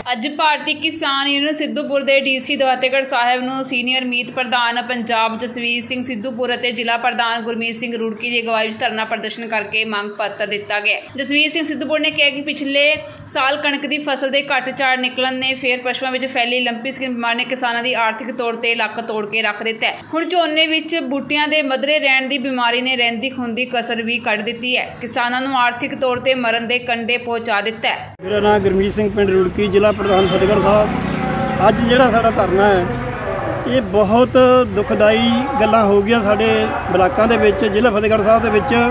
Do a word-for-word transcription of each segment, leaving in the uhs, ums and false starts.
ਅੱਜ ਭਾਰਤੀ ਕਿਸਾਨ ਯੂਨੀਅਨ ਸਿੱਧੂਪੁਰ ਦੇ ਡੀਸੀ ਦਵਾਤੇਗੜ੍ਹ ਸਾਹਿਬ ਨੂੰ ਸੀਨੀਅਰ ਮੀਤ ਪ੍ਰਧਾਨ ਪੰਜਾਬ ਜਸਵੀਰ ਸਿੰਘ ਸਿੱਧੂਪੁਰ ਅਤੇ ਜ਼ਿਲ੍ਹਾ ਪ੍ਰਧਾਨ ਗੁਰਮੀਤ ਸਿੰਘ ਰੁੜਕੀ ਦੀ ਅਗਵਾਈ ਵਿੱਚ ਧਰਨਾ ਪ੍ਰਦਰਸ਼ਨ ਕਰਕੇ ਮੰਗ ਪੱਤਰ ਦਿੱਤਾ ਗਿਆ। ਜਸਵੀਰ ਸਿੰਘ ਸਿੱਧੂਪੁਰ ਨੇ ਕਿਹਾ ਕਿ ਪਿਛਲੇ ਸਾਲ ਕਣਕ ਦੀ ਫਸਲ ਦੇ ਘੱਟ ਝਾੜ ਨਿਕਲਣ ਨੇ ਫਿਰ ਪਸ਼ੂਆਂ ਵਿੱਚ ਫੈਲੀ ਲੰਪੀ ਸਕਿਨ ਬਿਮਾਰੀ ਨੇ ਕਿਸਾਨਾਂ ਦੀ ਆਰਥਿਕ ਤੌਰ ਤੇ ਲੱਕ ਤੋੜ ਕੇ ਰੱਖ ਦਿੱਤਾ ਹੈ। ਹੁਣ ਝੋਨੇ ਵਿੱਚ ਬੂਟਿਆਂ ਦੇ ਮਧਰੇ ਰਹਿਣ ਦੀ ਬਿਮਾਰੀ ਨੇ ਰਹਿੰਦੀ ਖੁੰਦੀ ਕਸਰ ਵੀ ਕੱਢ ਦਿੱਤੀ ਹੈ, ਕਿਸਾਨਾਂ ਨੂੰ ਆਰਥਿਕ ਤੌਰ ਤੇ ਮਰਨ ਦੇ ਕੰਢੇ ਪਹੁੰਚਾ ਦਿੱਤਾ ਹੈ। मेरा नाम गुरमीत सिंह पिंड रुड़की जिला प्रधान फतेहगढ़ साहब। अज जिहड़ा साडा धरना है ये बहुत दुखदाई गल्लां हो गई साडे ब्लाकां दे विच जिला फतेहगढ़ साहब दे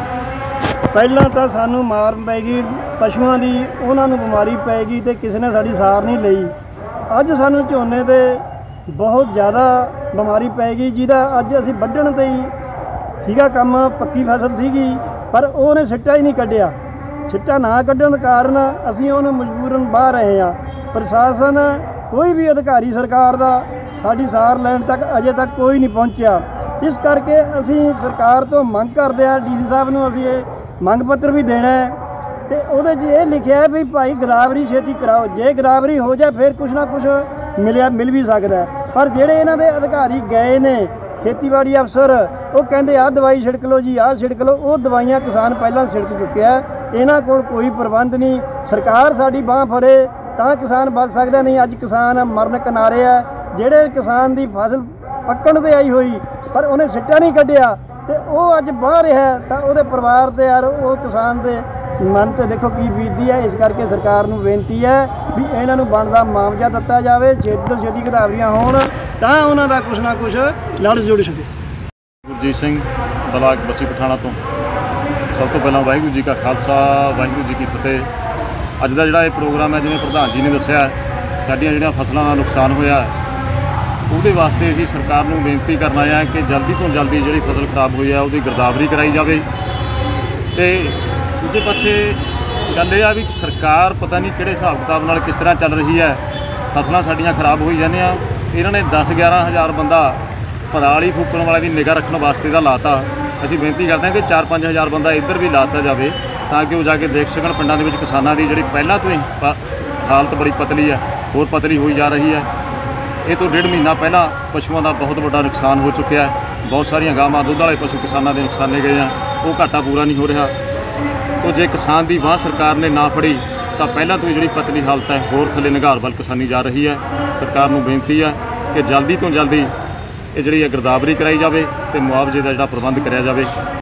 विच। पहलां तां सानूं मार पैगी पशुआं दी, उहनां नूं बीमारी पैगी ते किसी ने साडी सार नहीं लई। अज सानूं झोने ते बहुत ज़्यादा बीमारी पैगी जिहदा अज असीं वड्ढण ते ही सीगा काम, पक्की फसल सीगी पर ਉਹਨੇ ਸਿੱਟਾ ही नहीं कढ़िया। छिट्टा ना कढ़न कारण असीं ਉਹਨੂੰ मजबूरन बाहर रहे हैं। प्रशासन कोई भी अधिकारी सरकार का साडी सार लैण तक अजे तक कोई नहीं पहुँचा। इस करके असीं सरकार तो मंग करते हैं, डी सी साहब नूं असीं ये मंग पत्र भी देना है ते ਉਹਦੇ 'ਚ ਇਹ लिखिया है भी भाई गिरावरी छेती कराओ। जे गिरावरी हो जाए फिर कुछ ना कुछ मिलिया मिल भी सकता है। पर ਜਿਹੜੇ ਇਹਨਾਂ ਦੇ अधिकारी गए ने खेतीबाड़ी अफसर वो कहते आ दवाई छिड़क लो जी, आ छिड़क लो, वो दवाइयाँ किसान पहला छिड़क चुके हैं। इन्हां कोल कोई प्रबंध नहीं। सरकार साडी बांह फड़े तां किसान बच सकदा, नहीं अज किसान मरन किनारे है। ਜਿਹੜੇ किसान की फसल पक्कण ते आई हुई पर उन्हें सिट्टा नहीं कढ़िया ते वो अज बाहर रहा तां ਉਹਦੇ परिवार ते यार वो किसान दे मन ते देखो की बीतदी है। इस करके सरकार नूं बेनती है भी इन्हां नूं बनदा मुआवजा दिता जाए, छेती तो छेती गिरावरियां होण तां उन्हां दा कुछ ना कुछ लड़ जुड़ सके। गुरजीत सिंह ब्लाक बसी पठाणा तो सब तो पहला वाहिगुरू जी का खालसा वाहिगुरू जी की फतेह। अज का जिहड़ा प्रोग्राम है जिवें प्रधान जी ने दस्सिया साडियां जिहड़ियां फसलों का नुकसान होया ਉਹਦੇ वास्ते असीं सरकार नूं बेनती करना है कि जल्दी तो जल्दी जिहड़ी फसल खराब हुई है उसकी गिरदावरी कराई जाए। तो दूजे पासे गल यह भी सरकार पता नहीं किहड़े हिसाब किताब नाल किस तरह चल रही है। फसलां साडियां खराब होई जांदियां, इन्हां ने दस ग्यारह हज़ार बंदा पराली फूकण वाले की निगाह रखने वास्ते दा लाता। असीं बेनती करते हैं कि चार पाँच हज़ार बंदा इधर भी लाता जाए ताकि वो जाके देख सकन पिंडां दे विच किसानां दी जिहड़ी पहलां तो ही हालत बड़ी पतली है, होर पतली होई जा रही है। ये तो डेढ़ महीना पहला पशुओं का बहुत बड़ा नुकसान हो चुका है। बहुत सारिया गावां दुध वाले पशु किसानों के नुकसाने गए हैं, वो घाटा पूरा नहीं हो रहा। तो जे किसान की बांह सरकार ने ना फड़ी तो पहला तो जी पतली हालत है होर थले निगार वाल किसानी जा रही है। सरकार को बेनती है कि जल्दी तो जल्दी ये जी गिरदावरी कराई जाए तो मुआवजे का जो प्रबंध कराया जाए।